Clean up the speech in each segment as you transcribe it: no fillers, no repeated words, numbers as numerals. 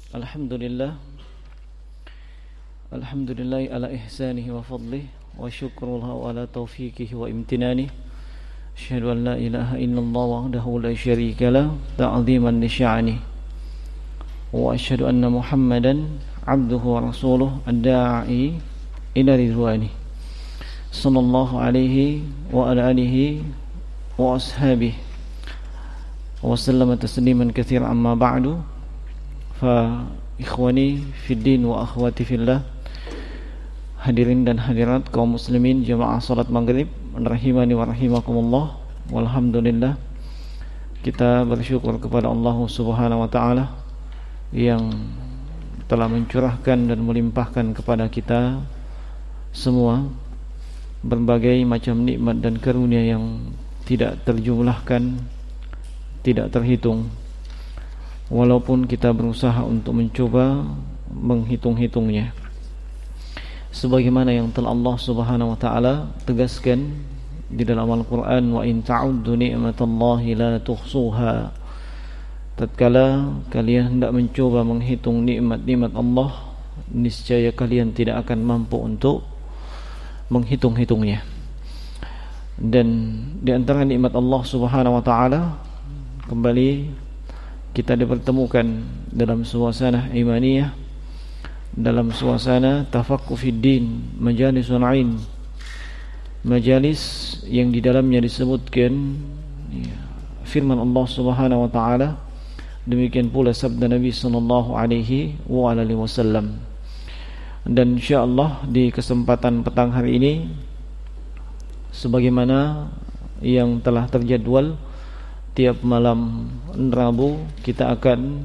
Alhamdulillah Alhamdulillah ala ihsanihi wa fadlihi wa syukrullahu ala taufiqihi wa imtinanihi. Asyhadu an la ilaha illallah wahdahu la syarika lah ta'ziman li sya'nihi wa asyhadu anna Muhammadan abduhu wa rasuluhu ad-da'i ila ridwanihi sallallahu alaihi wa ala alihi wa ashabihi wa sallama tasliman katsiran amma ba'du. Fa ikhwani fid din wa akhwati fillah, hadirin dan hadirat kaum muslimin jamaah salat maghrib rahimani wa rahimakumullah. Walhamdulillah, kita bersyukur kepada Allah Subhanahu wa taala yang telah mencurahkan dan melimpahkan kepada kita semua berbagai macam nikmat dan karunia yang tidak terjumlahkan, tidak terhitung. Walaupun kita berusaha untuk mencoba menghitung-hitungnya, sebagaimana yang telah Allah Subhanahu wa taala tegaskan di dalam Al-Qur'an, wa in ta'uddu ni'matallahi la tuhsuha. Tatkala kalian hendak mencoba menghitung nikmat-nikmat Allah, niscaya kalian tidak akan mampu untuk menghitung-hitungnya. Dan di antara nikmat Allah Subhanahu wa taala, kembali kita dipertemukan dalam suasana imaniyah, dalam suasana tafaqquh fid din, majalisun ain, majalis yang di dalamnya disebutkan firman Allah Subhanahu wa taala, demikian pula sabda Nabi sallallahu alaihi wasallam. Dan insyaallah di kesempatan petang hari ini, sebagaimana yang telah terjadwal, tiap malam Rabu kita akan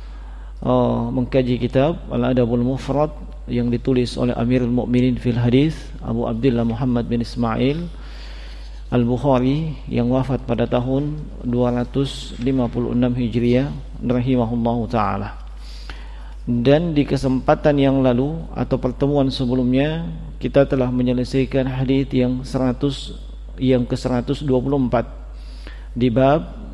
mengkaji kitab Al-Adabul Mufrad yang ditulis oleh Amirul Mukminin fil Hadis Abu Abdullah Muhammad bin Ismail Al-Bukhari yang wafat pada tahun 256 Hijriah rahimahullahu taala. Dan di kesempatan yang lalu atau pertemuan sebelumnya, kita telah menyelesaikan hadis yang ke-124 di bab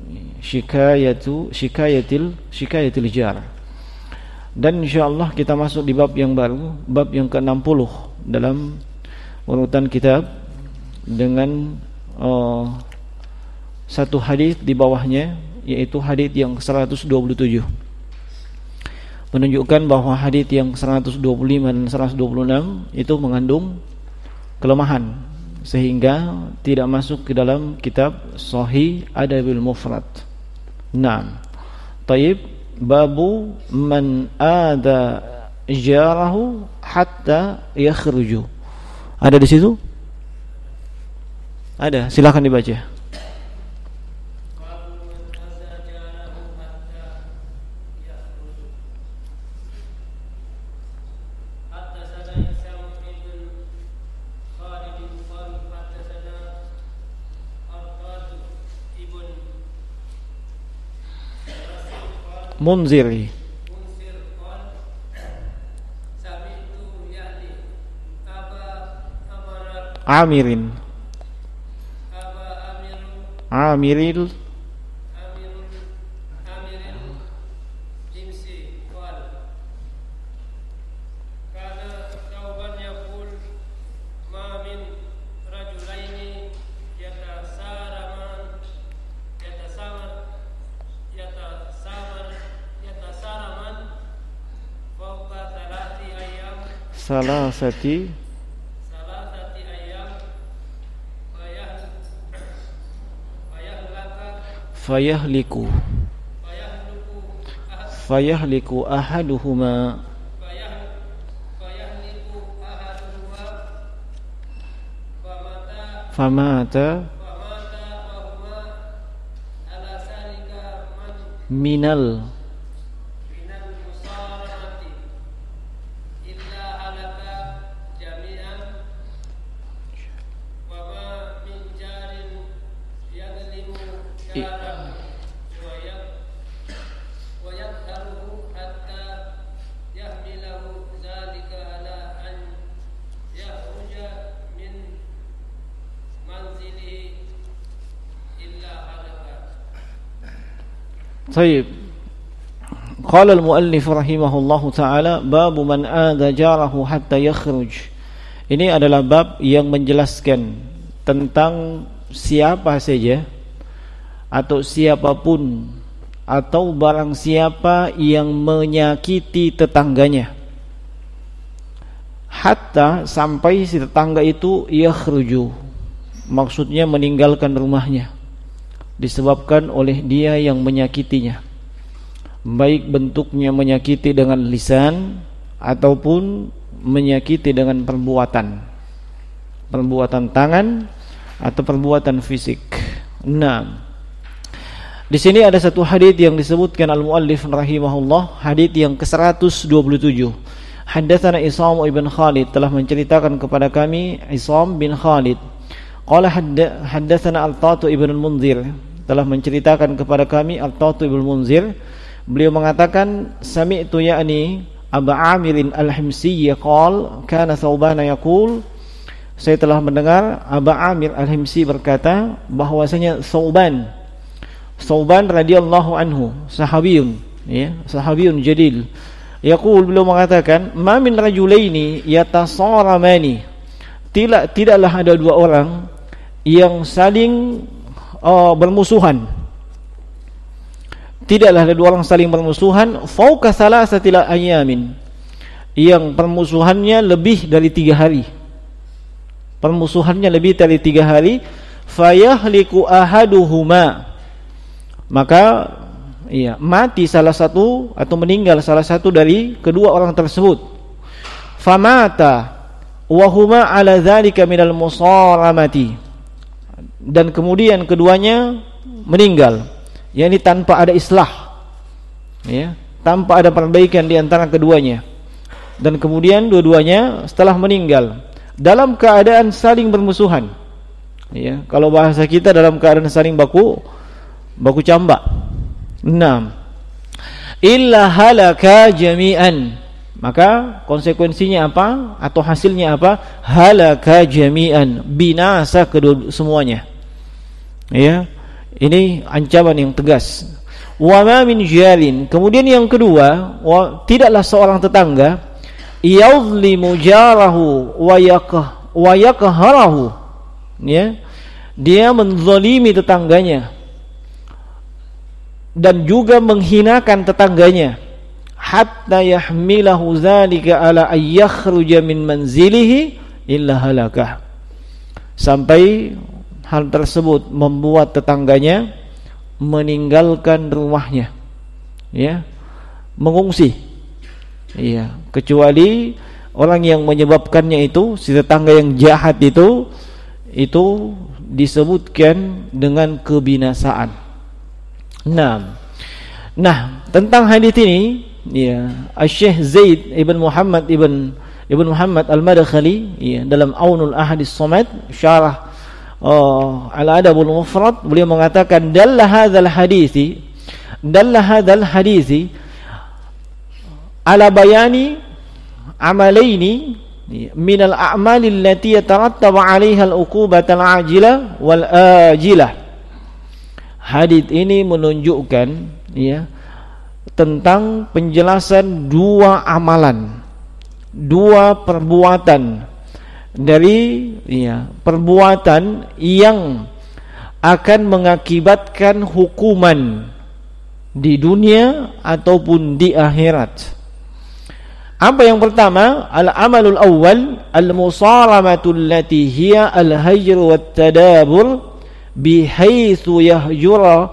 syikayatil jar. Dan insyaallah kita masuk di bab yang baru, bab yang ke-60 dalam urutan kitab, dengan satu hadis di bawahnya, yaitu hadis yang ke-127, menunjukkan bahwa hadis yang 125 dan 126 itu mengandung kelemahan sehingga tidak masuk ke dalam kitab Sahih Adabil Mufrad. Naam. Taib, babu man ada jarahu hatta yakhruju. Ada di situ? Ada, silakan dibaca. Munziri Amirin Amiril salasati ayam fayahliku ahaduhuma famata minal Baik. Qala al-muallif rahimahullahu taala babu man adha jarahu hatta yakhruj. Ini adalah bab yang menjelaskan tentang siapa saja atau siapapun atau barang siapa yang menyakiti tetangganya hatta sampai si tetangga itu yakhruju, maksudnya meninggalkan rumahnya disebabkan oleh dia yang menyakitinya, baik bentuknya menyakiti dengan lisan ataupun menyakiti dengan perbuatan tangan atau perbuatan fisik. Nah, di sini ada satu hadits yang disebutkan al-muallif rahimahullah, hadits yang ke-127. Haddatsana Isam ibn Khalid, telah menceritakan kepada kami Isam bin Khalid. Qala haddatsana Al-Tatu ibn al-Munzir, telah menceritakan kepada kami Al-Tatu ibn al-Munzir. Beliau mengatakan sami'tu ya'ni Abu Amir al-Himsi yaqul kana Thauban yaqul, saya telah mendengar Abu Amir al-Himsi berkata bahwasanya Thauban radhiyallahu anhu, sahabiyun, ya, sahabiyun jadil, yaqul, beliau mengatakan ma min rajulaini yatasaramani, tidaklah ada dua orang yang saling bermusuhan, tidaklah ada dua orang saling bermusuhan fauqa salasati ayamin, yang permusuhannya lebih dari 3 hari, permusuhannya lebih dari 3 hari, fayahliku ahaduhuma, maka mati salah satu atau meninggal salah satu dari kedua orang tersebut, famata wa huma ala dzalika minal musaramati, dan kemudian keduanya meninggal, yakni tanpa ada islah, ya, tanpa ada perbaikan di antara keduanya, dan kemudian dua-duanya setelah meninggal dalam keadaan saling bermusuhan, ya, kalau bahasa kita dalam keadaan saling baku cambak. Naam, illa halaka jami'an, maka konsekuensinya apa atau hasilnya apa? Halaka jami'an, binasa kedua semuanya, ya. Ini ancaman yang tegas. Wa ma min jarin, kemudian yang kedua, tidaklah seorang tetangga yuzlimu jarahu wa yaqharahu, ya, dia menzalimi tetangganya dan juga menghinakan tetangganya, hatta yahmilahu dzalika ala ay yakhruja min manzilihi illa halakah, sampai hal tersebut membuat tetangganya meninggalkan rumahnya, ya, mengungsi, ya, kecuali orang yang menyebabkannya itu, si tetangga yang jahat itu disebutkan dengan kebinasaan. Nah, tentang hadis ini, ya, Syekh Zaid ibn Muhammad Al-Madkhali, ya, dalam Aunul Ahadis Samad syarah Al-Adabul Mufrad, beliau mengatakan dalla hadzal hadisi ala bayani amalaini min al-a'mal allati yatarattabu 'alaiha al-uqubata al-'ajilah wal ajilah. Hadits ini menunjukkan, ya, tentang penjelasan dua amalan, dua perbuatan dari, ya, perbuatan yang akan mengakibatkan hukuman di dunia ataupun di akhirat. Apa yang pertama? Al-amalul awwal al-musaramatu allati hiya al-hajr wat tadabur bihaitsu yahjura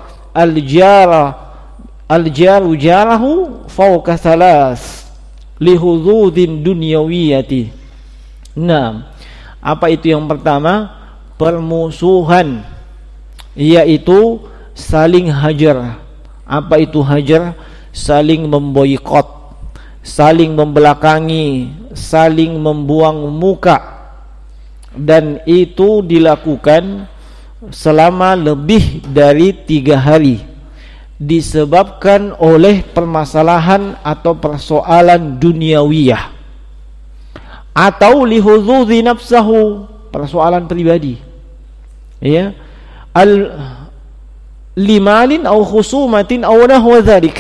al-jaru jarahu fawqa thalas lihududin dunyawiyati. Nah, apa itu yang pertama? Permusuhan, yaitu saling hajar. Apa itu hajar? Saling memboikot, saling membelakangi, saling membuang muka, dan itu dilakukan selama lebih dari 3 hari disebabkan oleh permasalahan atau persoalan duniawiyah atau lihududzi nafsahu, persoalan pribadi, ya, limalin aw khusumatin aw nahwa dzalik,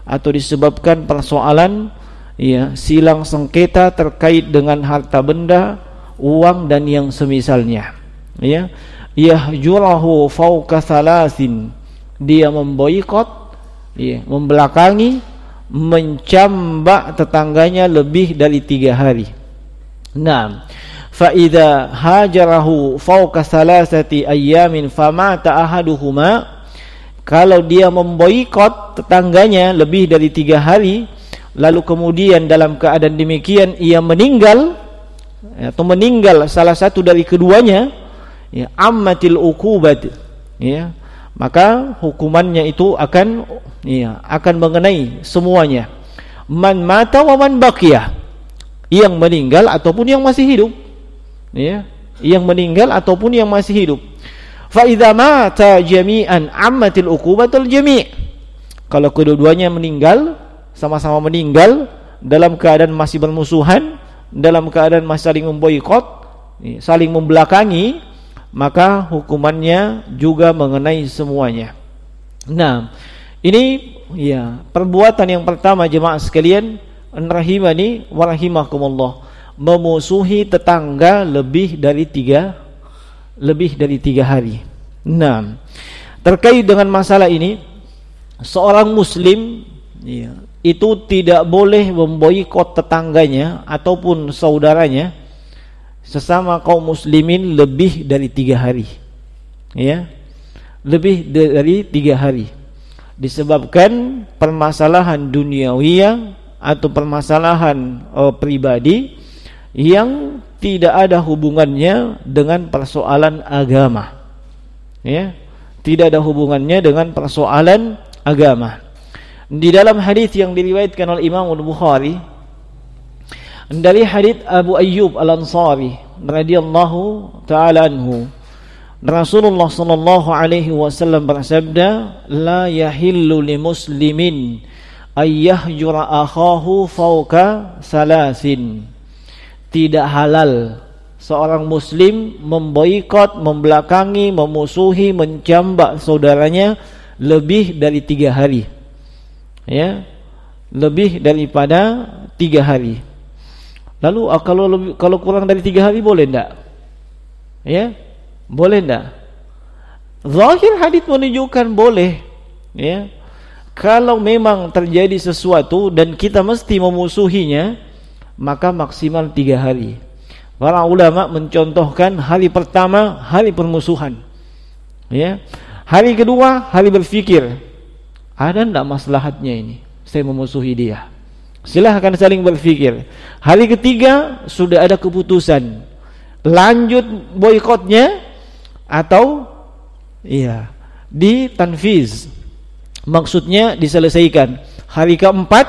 atau disebabkan persoalan silang sengketa terkait dengan harta benda, uang dan yang semisalnya. Yahjurahu fawqa thalathin, dia memboikot, membelakangi, mencambak tetangganya lebih dari 3 hari. Nah, fa idza hajarahu fawqa thalathati ayyamin famata ahaduhuma, kalau dia memboikot tetangganya lebih dari 3 hari, lalu kemudian dalam keadaan demikian ia meninggal atau meninggal salah satu dari keduanya, ammatil uqubat, maka hukumannya itu akan mengenai semuanya. Man mata wa man baqiya, yang meninggal ataupun yang masih hidup, yang meninggal ataupun yang masih hidup. Fa idza mata jami'an ammatil uqubatul jami', kalau kedua-duanya meninggal, sama-sama meninggal dalam keadaan masih bermusuhan, dalam keadaan masih saling memboikot, saling membelakangi, maka hukumannya juga mengenai semuanya. Nah, ini perbuatan yang pertama jemaah sekalian, rahimani wa rahimakumullah, memusuhi tetangga lebih dari 3 hari. Nah, terkait dengan masalah ini, seorang muslim itu tidak boleh memboikot tetangganya ataupun saudaranya sesama kaum muslimin lebih dari 3 hari. Lebih dari 3 hari. Disebabkan permasalahan duniawiyah atau permasalahan pribadi yang tidak ada hubungannya dengan persoalan agama. Tidak ada hubungannya dengan persoalan agama. Di dalam hadis yang diriwayatkan oleh Imam Al-Bukhari dari hadis Abu Ayyub Al-Ansari radhiyallahu taala anhu, Rasulullah sallallahu alaihi wasallam bersabda, la yahillu limuslimin ayyahjura akhahu fawqa salasin, tidak halal seorang muslim memboikot, membelakangi, memusuhi, mencambak saudaranya lebih dari 3 hari. Lebih daripada 3 hari. Lalu kalau kurang dari 3 hari boleh enggak? Boleh enggak? Zahir hadis menunjukkan boleh. Kalau memang terjadi sesuatu dan kita mesti memusuhinya, maka maksimal 3 hari. Para ulama mencontohkan hari pertama hari permusuhan, hari kedua hari berfikir, ada enggak maslahatnya ini saya memusuhi dia, silahkan saling berfikir. Hari ketiga sudah ada keputusan, lanjut boikotnya atau ditanfiz, maksudnya diselesaikan. Hari keempat,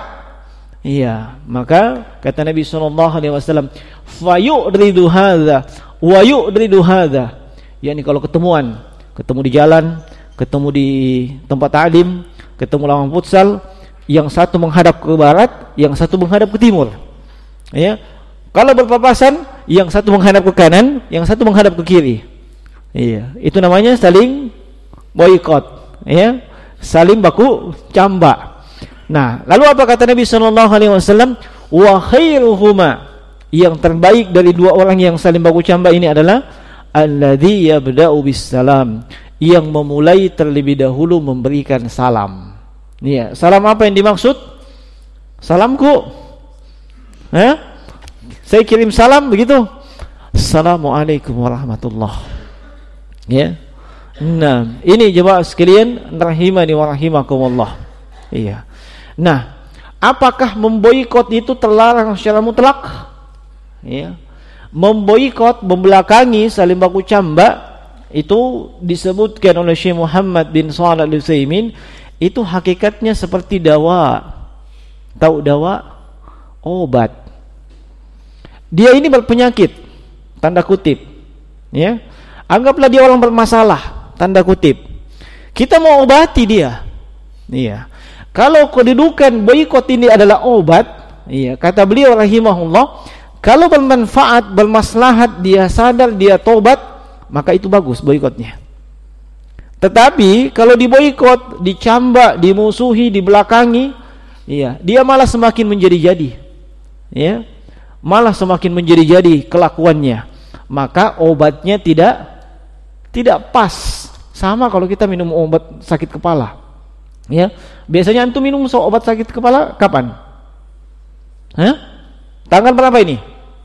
maka kata Nabi SAW, fayu'ridu hadza wa yu'ridu hadza, yakni kalau ketemu di jalan, ketemu di tempat ta'lim, ketemu lawan futsal, yang satu menghadap ke barat, yang satu menghadap ke timur. Kalau berpapasan, yang satu menghadap ke kanan, yang satu menghadap ke kiri. Itu namanya saling boikot, saling baku cambak. Nah, lalu apa kata Nabi SAW? Wa khairuhuma, yang terbaik dari 2 orang yang saling baku cambak ini adalah alladzi yabda'u bis-salam, yang memulai terlebih dahulu memberikan salam. Salam apa yang dimaksud? Salamku, saya kirim salam begitu, Assalamualaikum warahmatullah. Nah, ini jemaah sekalian rahimani wa rahimakumullah. Nah, apakah memboikot itu terlarang secara mutlak? Memboikot, membelakangi, saling baku cambak, itu disebutkan oleh Syekh Muhammad bin Shalih Al-Utsaimin, itu hakikatnya seperti dawa. Tahu dawa? Obat. Dia ini berpenyakit, tanda kutip. Anggaplah dia orang bermasalah, tanda kutip. Kita mau obati dia. Kalau kedudukan boikot ini adalah obat, kata beliau rahimahullah, kalau bermanfaat, bermaslahat, dia sadar, dia tobat, maka itu bagus boikotnya. Tetapi kalau diboikot, dicambak, dimusuhi, dibelakangi, Iya, dia malah semakin menjadi-jadi. Ya. Malah semakin menjadi-jadi kelakuannya. Maka obatnya tidak pas. Sama kalau kita minum obat sakit kepala. Ya. Biasanya antum minum obat sakit kepala kapan? Hah? Tanggal berapa ini?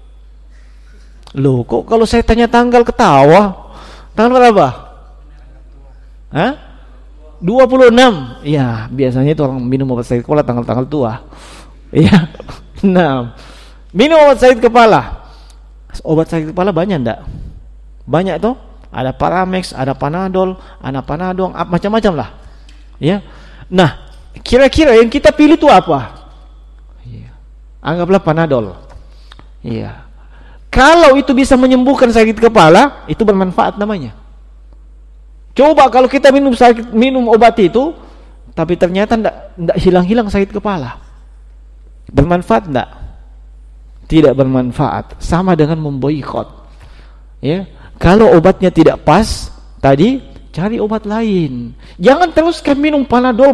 Loh, kok kalau saya tanya tanggal ketawa? Tanggal berapa? Hah? 26. Ya, biasanya itu orang minum obat sakit kepala tanggal-tanggal tua. Ya. Nah, minum obat sakit kepala. Obat sakit kepala banyak enggak? Banyak tuh. Ada Paramex, ada Panadol, ada Panadol, macam-macam lah. Ya. Nah, kira-kira yang kita pilih itu apa? Ya. Anggaplah Panadol. Iya. Kalau itu bisa menyembuhkan sakit kepala, itu bermanfaat namanya. Coba kalau kita minum obat itu, tapi ternyata enggak hilang-hilang sakit kepala. Bermanfaat enggak? Tidak bermanfaat. Sama dengan memboikot. Ya. Kalau obatnya tidak pas, tadi cari obat lain. Jangan teruskan minum Panadol.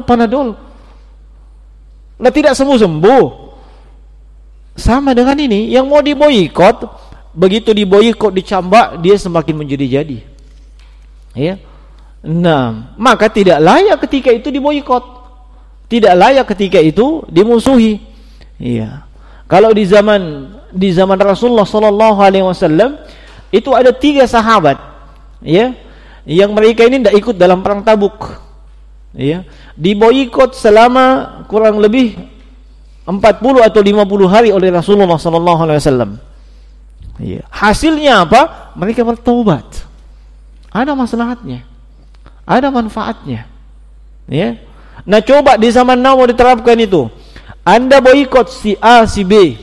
Lah tidak sembuh-sembuh. Sama dengan ini, yang mau diboikot, begitu diboikot, dicambak, dia semakin menjadi-jadi. Ya. Nah, maka tidak layak ketika itu diboikot. Tidak layak ketika itu dimusuhi. Iya. Kalau di zaman Rasulullah sallallahu alaihi wasallam itu ada 3 sahabat, ya, yang mereka ini tidak ikut dalam perang Tabuk, ya, diboikot selama kurang lebih 40 atau 50 hari oleh Rasulullah sallallahu alaihi wasallam. Ya. Hasilnya apa? Mereka bertaubat. Ada maslahatnya, ada manfaatnya. Ya. Nah, coba di zaman now diterapkan itu. Anda boikot si A, si B.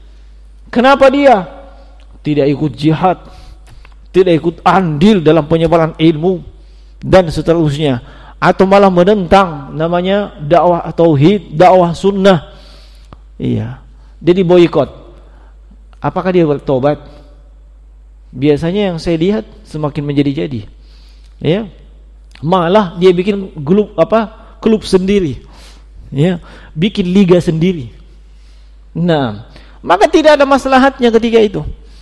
Kenapa dia tidak ikut jihad, tidak ikut andil dalam penyebaran ilmu dan seterusnya, atau malah menentang namanya dakwah tauhid, dakwah sunnah? Iya, dia diboikot. Apakah dia bertobat? Biasanya yang saya lihat semakin menjadi-jadi. Ya, malah dia bikin klub sendiri. Ya, bikin liga sendiri. Nah, maka tidak ada maslahatnya ketika itu.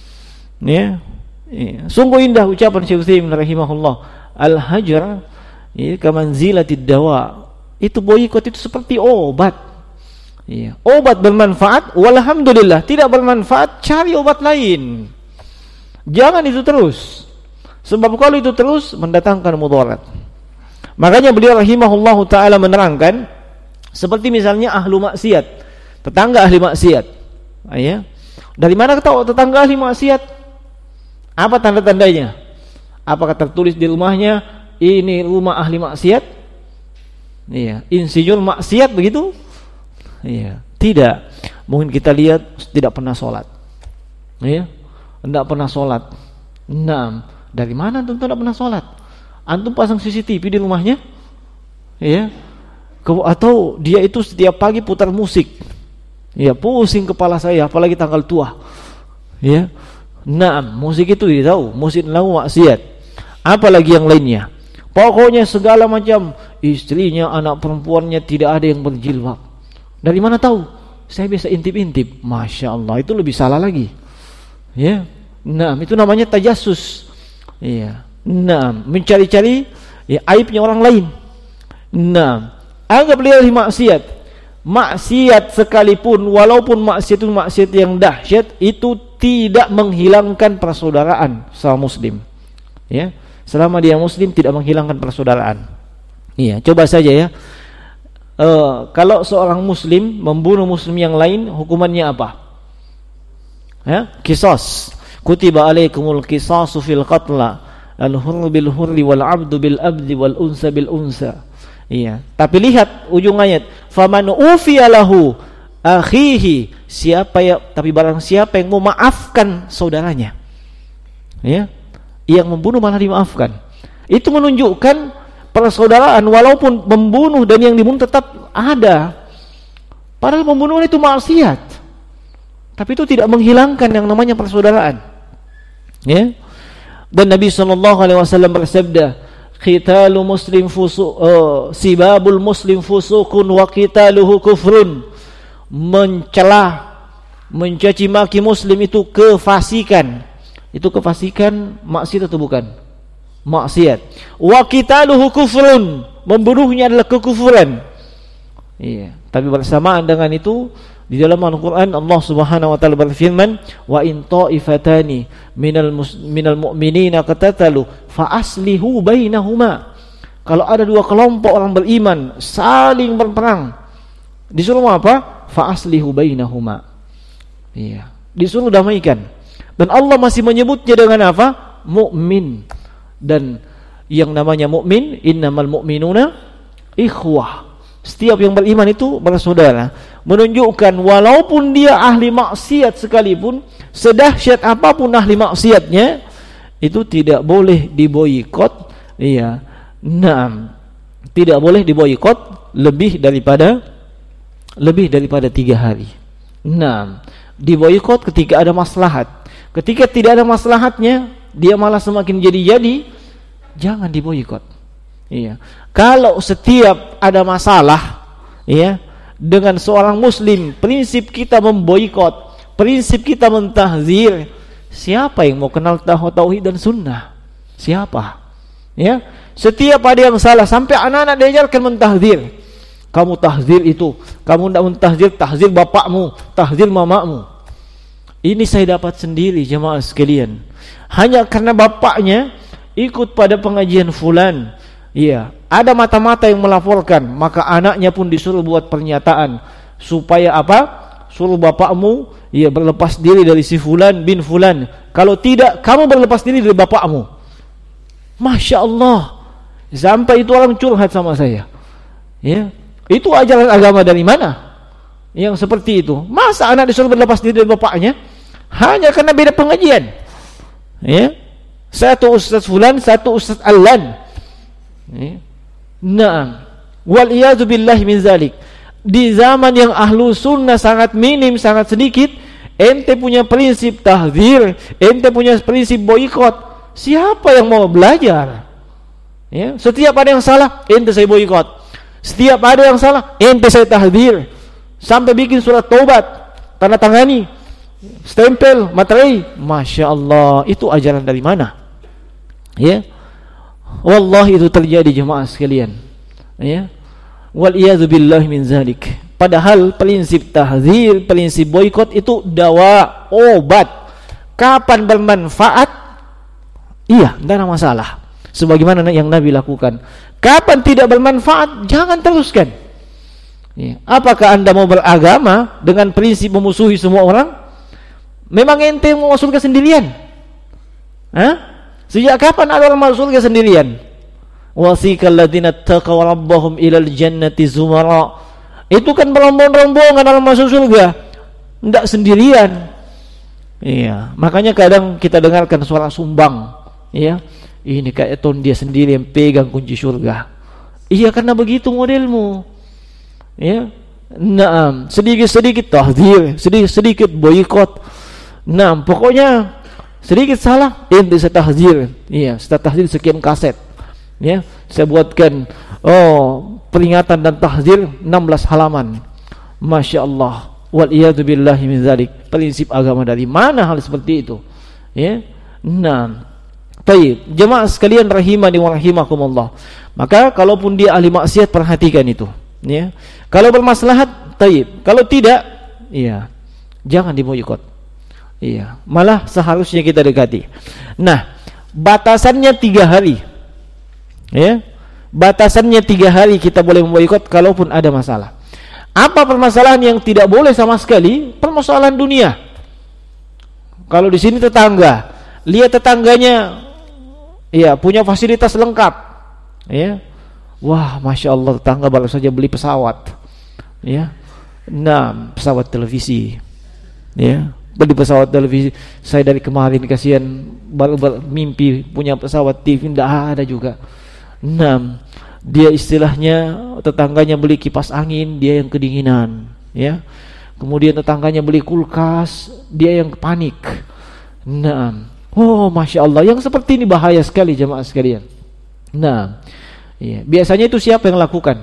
Ya, sungguh indah ucapan Syekh Utsaimin rahimahullah, al-hajar ya kamanzilatid dawa. Itu boikot itu seperti obat. Ya, obat bermanfaat, walhamdulillah. Tidak bermanfaat, cari obat lain. Jangan itu terus. Sebab kalau itu terus mendatangkan mudarat. Makanya beliau rahimahullahu taala menerangkan, seperti misalnya ahlu maksiat, tetangga ahli maksiat. Ya. Dari mana ketahui tetangga ahli maksiat? Apa tanda-tandanya? Apakah tertulis di rumahnya ini rumah ahli maksiat? Iya, insinyur maksiat begitu? Iya, tidak. Mungkin kita lihat tidak pernah sholat. Iya, tidak pernah sholat. Nah, dari mana antum tidak pernah sholat? Antum pasang CCTV di rumahnya? Iya. Atau dia itu setiap pagi putar musik. Ya, pusing kepala saya, apalagi tanggal tua. Ya. Nah, musik itu dia tahu, musik lagu maksiat. Apalagi yang lainnya. Pokoknya segala macam, istrinya, anak perempuannya tidak ada yang berjilbab. Dari mana tahu? Saya biasa intip-intip. Masya Allah, itu lebih salah lagi. Ya. Nah, itu namanya tajassus. Iya. Nah, mencari-cari ya, aibnya orang lain. Nah, anggap dia maksiat. Maksiat sekalipun, walaupun maksiat itu maksiat yang dahsyat, itu tidak menghilangkan persaudaraan sama muslim. Ya, selama dia muslim tidak menghilangkan persaudaraan. Iya, coba saja ya. Kalau seorang muslim membunuh muslim yang lain, hukumannya apa? Ya, qisas. Kutiba alaikumul qisasu fil qatla, al-hurru bil hurri wal 'abdu bil 'abdi wal unsa bil unsa. Iya, tapi lihat ujung ayat, faman ufiya lahu akhihi, tapi barang siapa yang memaafkan saudaranya, ya, yang membunuh malah dimaafkan. Itu menunjukkan persaudaraan, walaupun membunuh dan yang dibunuh tetap ada. Padahal pembunuhan itu maksiat, tapi itu tidak menghilangkan yang namanya persaudaraan. Ya. Dan Nabi SAW bersabda, Qitalu muslim sibabul muslim fusuqun wa qitaluhu kufrun. Mencela, mencaci maki muslim itu kefasikan. Itu kefasikan maksiat atau bukan? Maksiat. Wa qitaluhu kufrun, membunuhnya adalah kekufuran. Iya, tapi bersamaan dengan itu di dalam Al-Qur'an Allah Subhanahu wa taala berfirman, "Wa in ta'ifatani minal mu'minina qatatalu fa aslihu bainahuma." Kalau ada dua kelompok orang beriman saling berperang, disuruh apa? Fa aslihu bainahuma. Iya, disuruh damaikan. Dan Allah masih menyebutnya dengan apa? Mukmin. Dan yang namanya mukmin, innamal mu'minuna ikhwah. Setiap yang beriman itu bersaudara. Menunjukkan walaupun dia ahli maksiat sekalipun, sedahsyat apapun ahli maksiatnya, itu tidak boleh diboikot. Iya. Naam. Tidak boleh diboikot lebih daripada 3 hari. Naam. Diboikot ketika ada maslahat. Ketika tidak ada maslahatnya, dia malah semakin jadi-jadi, jangan diboikot. Iya. Kalau setiap ada masalah, ya, dengan seorang muslim, prinsip kita memboikot, prinsip kita mentahzir. Siapa yang mau kenal tauhid dan sunnah? Siapa? Ya, setiap ada yang salah, sampai anak-anak diajarkan mentahzir. Kamu tahzir itu, kamu tidak mentahzir, tahzir bapakmu, tahzir mamamu. Ini saya dapat sendiri jemaah sekalian. Hanya karena bapaknya ikut pada pengajian fulan, iya, ada mata-mata yang melaporkan, maka anaknya pun disuruh buat pernyataan supaya apa? Suruh bapakmu ya berlepas diri dari si fulan bin fulan. Kalau tidak, kamu berlepas diri dari bapakmu. Masya Allah. Sampai itu orang curhat sama saya. Ya, itu ajaran agama dari mana? Yang seperti itu. Masa anak disuruh berlepas diri dari bapaknya hanya karena beda pengajian? Ya. Satu ustaz fulan, satu ustaz allan. Ya. Naam. Wal iyadu billahi min zalik. Di zaman yang ahlu sunnah sangat minim, sangat sedikit, ente punya prinsip tahzir, ente punya prinsip boikot. Siapa yang mau belajar? Ya. Setiap ada yang salah, ente saya boikot. Setiap ada yang salah, ente saya tahzir. Sampai bikin surat taubat, tanda tangani, stempel, materai. Masya Allah, itu ajaran dari mana? Ya, wallahi itu terjadi jemaah sekalian. Ya, wal iyadu billahi min zalik. Padahal prinsip tahzir, prinsip boikot itu dawa, obat. Kapan bermanfaat? Iya, tidak ada masalah. Sebagaimana yang Nabi lakukan. Kapan tidak bermanfaat, jangan teruskan. Ya. Apakah anda mau beragama dengan prinsip memusuhi semua orang? Memang ente mau masuk surga sendirian? Hah? Sejak kapan ada orang masuk surga sendirian? Wasiqal ladzina taqaw rabbahum ilal jannati zumara. Itu kan berombong-rombongan orang masuk surga, tidak sendirian. Iya, makanya kadang kita dengarkan suara sumbang, ya. Ini kayak ton dia sendiri yang pegang kunci surga. Iya, karena begitu modelmu. Ya. Naam, sedikit-sedikit tahzir, sedikit-sedikit boikot. Naam, pokoknya sedikit salah, ente saya tahzir. Iya, saya tahzir sekian kaset. Ya, saya buatkan peringatan dan tahzir 16 halaman. Masya Allah. Wal iyadu billahi min dzalik. Prinsip agama dari mana hal seperti itu? Ya. Naam. Baik, jemaah sekalian rahimani wa rahimakumullah. Maka kalaupun dia ahli maksiat, perhatikan itu, ya. Kalau bermaslahat, taib. Kalau tidak, iya, jangan diboikot. Iya, malah seharusnya kita dekati. Nah, batasannya 3 hari. Ya. Batasannya 3 hari kita boleh memboikot kalaupun ada masalah. Apa permasalahan yang tidak boleh sama sekali? Permasalahan dunia. Kalau di sini tetangga, lihat tetangganya, ya, punya fasilitas lengkap, ya. Wah, masya Allah, tetangga baru saja beli pesawat, ya. Nah, pesawat televisi, ya. Beli pesawat televisi. Saya dari kemarin kasihan baru mimpi punya pesawat TV, tidak ada juga. Nah, dia istilahnya tetangganya beli kipas angin, dia yang kedinginan, ya. Kemudian tetangganya beli kulkas, dia yang panik. Nah, oh, masya Allah, yang seperti ini bahaya sekali jemaah sekalian. Nah, iya. Biasanya itu siapa yang lakukan?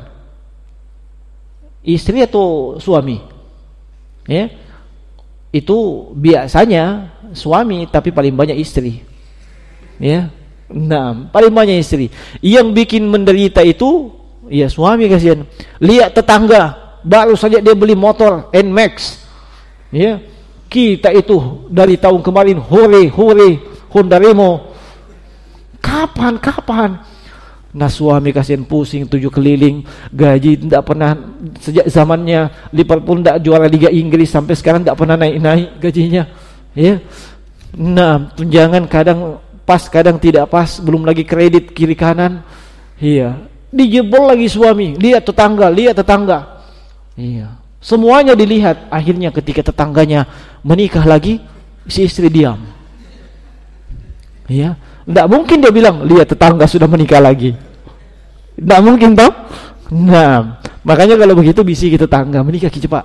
Istri atau suami? Ya. Itu biasanya suami, tapi paling banyak istri. Ya. Nah, paling banyak istri. Yang bikin menderita itu ya suami, kasihan. Lihat tetangga, baru saja dia beli motor NMAX. Ya. Kita itu dari tahun kemarin hore Honda Remo. Kapan? Nah, suami kasihan pusing 7 keliling, gaji tidak pernah sejak zamannya Liverpool tidak juara Liga Inggris sampai sekarang tidak pernah naik gajinya. Ya. Nah, tunjangan kadang pas, kadang tidak pas, belum lagi kredit kiri kanan. Iya. Dijebol lagi suami, lihat tetangga. Iya. Semuanya dilihat. Akhirnya ketika tetangganya menikah lagi, si istri diam. Iya. Tidak mungkin dia bilang, lihat tetangga sudah menikah lagi. Tidak mungkin toh. Nah, makanya kalau begitu bisiki tetangga, menikah cepat.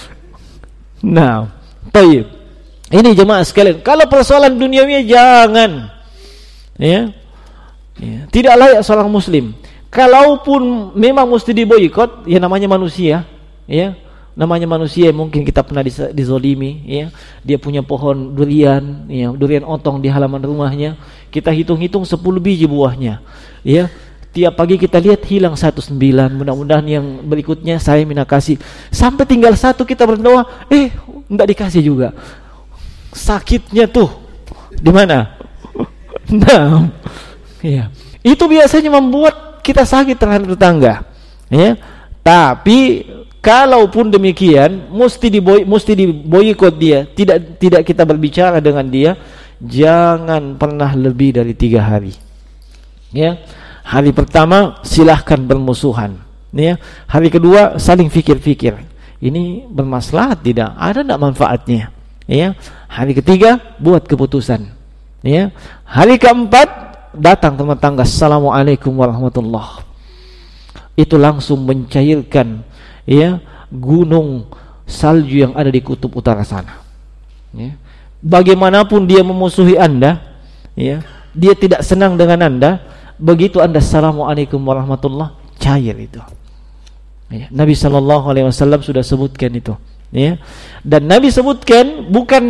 Nah, baik. Ini jemaah sekalian, kalau persoalan duniawi jangan. Ya. Tidak layak seorang muslim. Kalaupun memang mesti diboikot, ya namanya manusia, ya. Namanya manusia, mungkin kita pernah dizolimi, ya. Dia punya pohon durian, ya, durian otong di halaman rumahnya. Kita hitung-hitung 10 biji buahnya, ya. Tiap pagi kita lihat hilang 1/9. Mudah-mudahan yang berikutnya saya minta kasih. Sampai tinggal 1 kita berdoa, enggak dikasih juga. Sakitnya tuh di mana? Nah, ya. Itu biasanya membuat kita sakit terhadap tetangga, ya. Tapi kalaupun demikian, mesti diboikot dia, tidak kita berbicara dengan dia. Jangan pernah lebih dari 3 hari. Ya. Hari pertama silahkan bermusuhan. Ya. Hari kedua saling fikir-fikir. Ini bermaslahat tidak? Ada tidak manfaatnya? Ya. Hari ketiga buat keputusan. Ya. Hari keempat datang tetangga, assalamualaikum warahmatullah. Itu langsung mencairkan, ya, gunung salju yang ada di kutub utara sana. Ya. Bagaimanapun dia memusuhi Anda, ya, dia tidak senang dengan Anda, begitu Anda assalamualaikum warahmatullah, cair itu. Ya. Nabi SAW sudah sebutkan itu. Ya. Dan Nabi sebutkan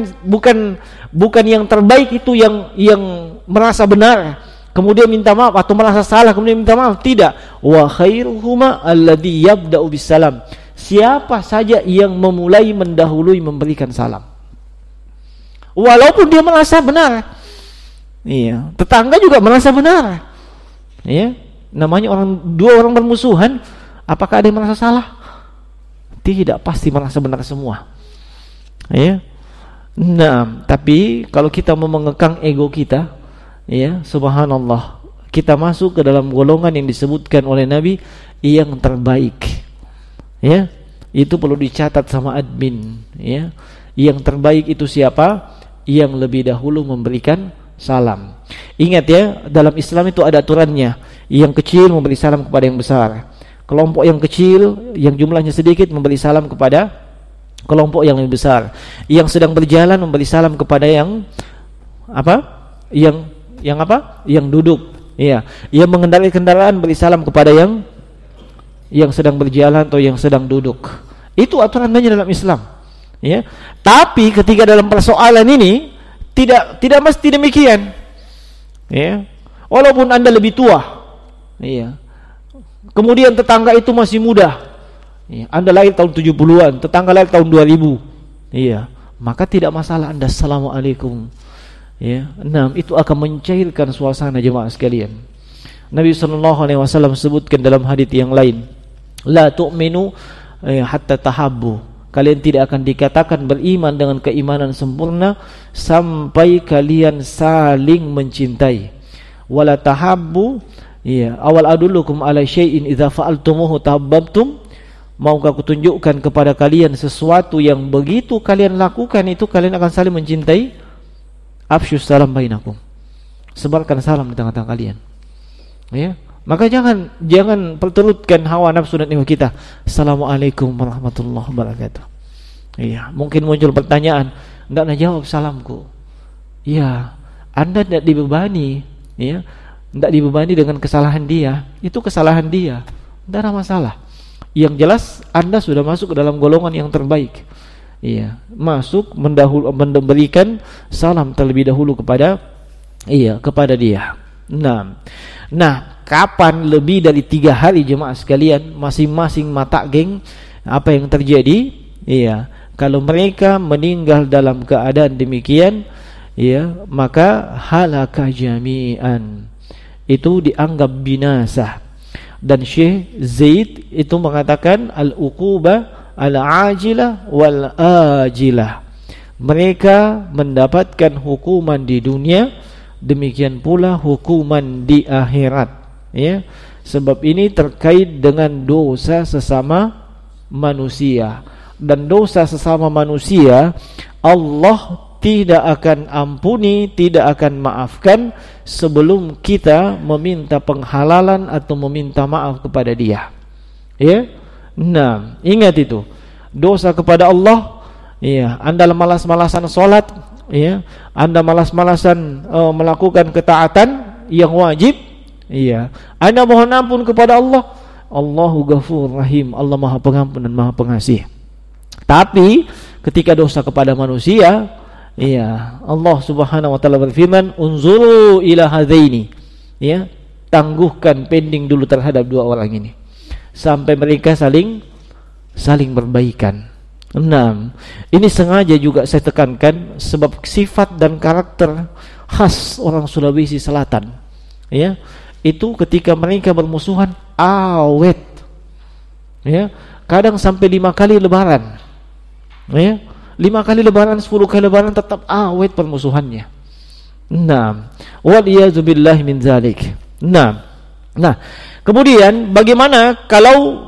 bukan yang terbaik itu yang merasa benar kemudian minta maaf, atau merasa salah kemudian minta maaf, tidak. Wa khairuhuma alladhi yabda'u bisalam. Siapa saja yang memulai mendahului memberikan salam, walaupun dia merasa benar. Iya, tetangga juga merasa benar. Iya, namanya dua orang bermusuhan, apakah ada yang merasa salah? Tidak, pasti merasa benar semua. Iya. Nah, tapi kalau kita mau mengekang ego kita, ya, subhanallah, kita masuk ke dalam golongan yang disebutkan oleh Nabi yang terbaik. Ya, itu perlu dicatat sama admin, ya. Yang terbaik itu siapa? Yang lebih dahulu memberikan salam. Ingat ya, dalam Islam itu ada aturannya. Yang kecil memberi salam kepada yang besar. Kelompok yang kecil, yang jumlahnya sedikit, memberi salam kepada kelompok yang lebih besar. Yang sedang berjalan memberi salam kepada yang apa? Yang duduk. Iya. Yang mengendarai kendaraan beri salam kepada yang sedang berjalan atau yang sedang duduk. Itu aturannya dalam Islam. Ya. Tapi ketika dalam persoalan ini tidak mesti demikian. Ya. Walaupun Anda lebih tua. Iya. Kemudian tetangga itu masih muda. Ya. Anda lahir tahun 70-an, tetangga lahir tahun 2000. Iya. Maka tidak masalah Anda assalamualaikum. Ya, itu akan mencairkan suasana jemaah sekalian. Nabi SAW sebutkan dalam hadits yang lain, la tu'minu hatta tahabbu. Kalian tidak akan dikatakan beriman dengan keimanan sempurna sampai kalian saling mencintai. Wala tahabbu, ya, awal adullukum ala syai'in idza fa'altumuhu tahabbtum. Maukah kutunjukkan kepada kalian sesuatu yang begitu kalian lakukan itu kalian akan saling mencintai? Afsyus salam bainakum. Sebarkan salam di tengah-tengah kalian. Ya. Maka jangan perturutkan hawa nafsu dan ego kita. Assalamualaikum warahmatullahi wabarakatuh. Iya, mungkin muncul pertanyaan, enggak nak jawab salamku. Iya, Anda tidak dibebani, ya. tidak dibebani dengan kesalahan dia, itu kesalahan dia, tidak ada masalah. Yang jelas Anda sudah masuk ke dalam golongan yang terbaik. Iya, masuk memberikan salam terlebih dahulu kepada dia. Nah, kapan lebih dari 3 hari jemaah sekalian, masing-masing mata geng, apa yang terjadi? Iya, kalau mereka meninggal dalam keadaan demikian, iya, maka halaka jami'an, itu dianggap binasa. Dan Syekh Zaid itu mengatakan al-uqubah al-ajilah wal-ajilah, mereka mendapatkan hukuman di dunia, demikian pula hukuman di akhirat, ya. Sebab ini terkait dengan dosa sesama manusia, dan dosa sesama manusia Allah tidak akan ampuni, tidak akan maafkan sebelum kita meminta penghalalan atau meminta maaf kepada dia. Ya. Nah, ingat itu. Dosa kepada Allah, ya, Anda malas-malasan salat, ya, Anda malas-malasan melakukan ketaatan yang wajib, ya. Anda mohon ampun kepada Allah. Allahu Ghafur Rahim, Allah Maha Pengampun dan Maha Pengasih. Tapi ketika dosa kepada manusia, iya, Allah Subhanahu wa taala berfirman, "Unzuru ila hadaini." Ya, tangguhkan, pending dulu terhadap 2 orang ini sampai mereka saling berbaikan. Ini sengaja juga saya tekankan sebab sifat dan karakter khas orang Sulawesi Selatan. Ya, itu ketika mereka bermusuhan awet. Ya, kadang sampai 5 kali lebaran. Ya, 5 kali lebaran, 10 kali lebaran tetap awet permusuhannya. Waliyazubillahi min zalik. Nah, kemudian bagaimana kalau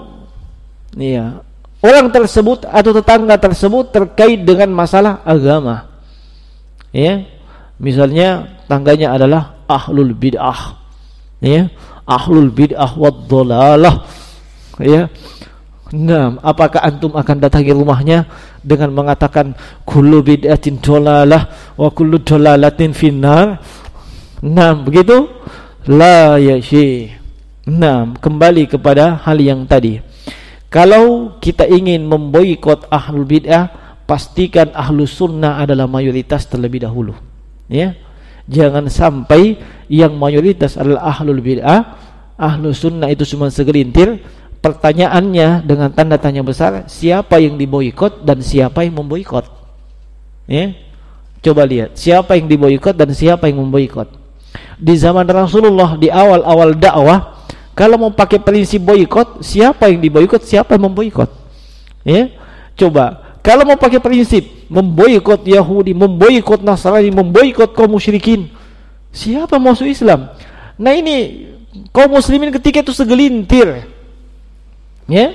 orang tersebut atau tetangga tersebut terkait dengan masalah agama? Ya, misalnya tangganya adalah ahlul bid'ah. Ya, ahlul bid'ah wad dhalalah. Ya. Apakah antum akan datangi rumahnya dengan mengatakan kullu bid'atin dhalalah wa kullu dhalalatin finnar? Begitu? La ya syekh. Kembali kepada hal yang tadi. Kalau kita ingin memboikot ahlul bid'ah, pastikan ahlus sunnah adalah mayoritas terlebih dahulu. Ya, jangan sampai yang mayoritas adalah ahlul bid'ah, ahlus sunnah itu cuma segelintir. Pertanyaannya dengan tanda tanya besar, siapa yang diboikot dan siapa yang memboikot? Ya, coba lihat siapa yang diboikot dan siapa yang memboikot. Di zaman Rasulullah di awal-awal dakwah, kalau mau pakai prinsip boikot, siapa yang diboikot, siapa yang memboikot? Ya, coba kalau mau pakai prinsip memboikot Yahudi, memboikot Nasrani, memboikot kaum musyrikin, siapa masuk Islam? Nah, ini kaum muslimin ketika itu segelintir. Ya.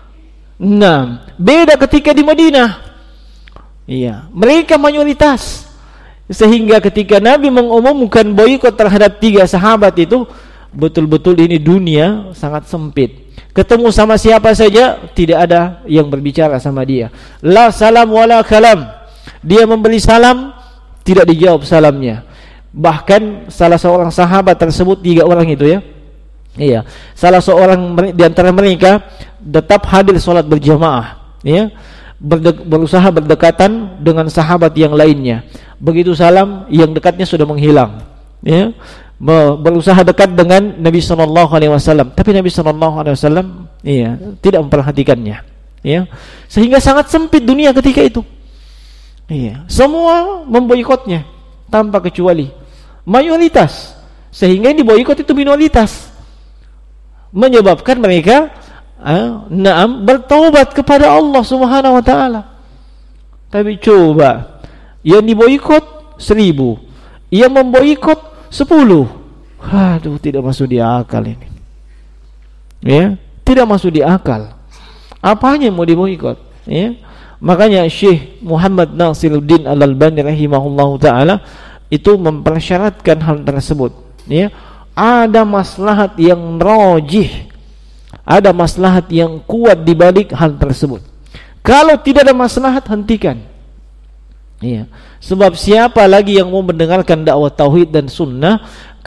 Beda ketika di Madinah. Iya, mereka mayoritas. Sehingga ketika Nabi mengumumkan boikot terhadap 3 sahabat itu, betul-betul ini dunia sangat sempit. Ketemu sama siapa saja tidak ada yang berbicara sama dia. La salam wala kalam. Dia memberi salam, tidak dijawab salamnya. Bahkan salah seorang sahabat tersebut, 3 orang itu ya. Iya, salah seorang di antara mereka tetap hadir sholat berjamaah, ya, berusaha berdekatan dengan sahabat yang lainnya. Begitu salam, yang dekatnya sudah menghilang, ya, berusaha dekat dengan Nabi SAW, tapi Nabi SAW, iya, tidak memperhatikannya, ya, sehingga sangat sempit dunia ketika itu. Iya, semua memboikotnya tanpa kecuali mayoritas, sehingga yang diboikot itu minoritas. Menyebabkan mereka bertaubat kepada Allah Subhanahu wa taala. Tapi coba, yang diboikot 1000, yang memboikot 10. Aduh, tidak masuk di akal ini. Ya, tidak masuk di akal. Apanya mau diboikot? Ya. Makanya Syekh Muhammad Nasiruddin Al-Albani rahimahullahu taala itu mempersyaratkan hal tersebut, ya. Ada maslahat yang rajih, ada maslahat yang kuat di balik hal tersebut. Kalau tidak ada maslahat, hentikan. Iya. Sebab siapa lagi yang mau mendengarkan dakwah tauhid dan sunnah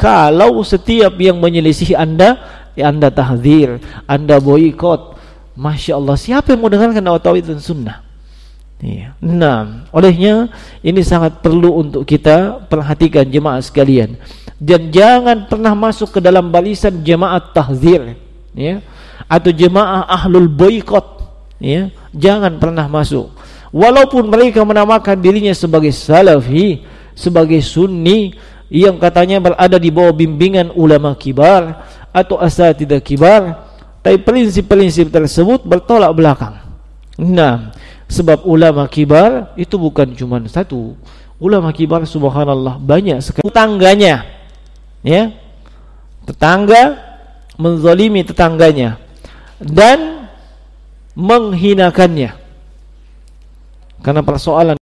Kalau setiap yang menyelisih Anda, ya Anda tahdzir, Anda boikot. Masya Allah, siapa yang mau dengarkan dakwah tauhid dan sunnah? Iya. Nah, olehnya ini sangat perlu untuk kita perhatikan jemaah sekalian. Dan jangan pernah masuk ke dalam barisan jemaah tahdzir, ya, atau jemaah ahlul boikot, ya. Jangan pernah masuk. Walaupun mereka menamakan dirinya sebagai salafi, sebagai sunni yang katanya berada di bawah bimbingan ulama kibar atau asatidzah kibar, tapi prinsip-prinsip tersebut bertolak belakang. Nah, sebab ulama kibar itu bukan cuma satu. Ulama kibar subhanallah banyak sekali. Tetangganya, ya, tetangga menzalimi tetangganya dan menghinakannya karena persoalan